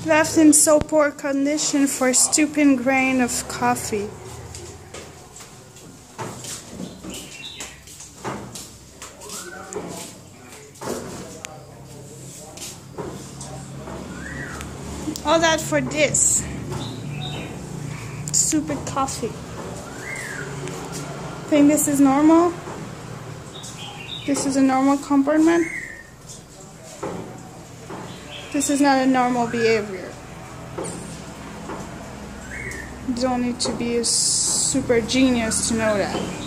Left in so poor condition for stupid grain of coffee. All that for this stupid coffee. Think this is normal? This is a normal comportment? This is not a normal behavior. You don't need to be a super genius to know that.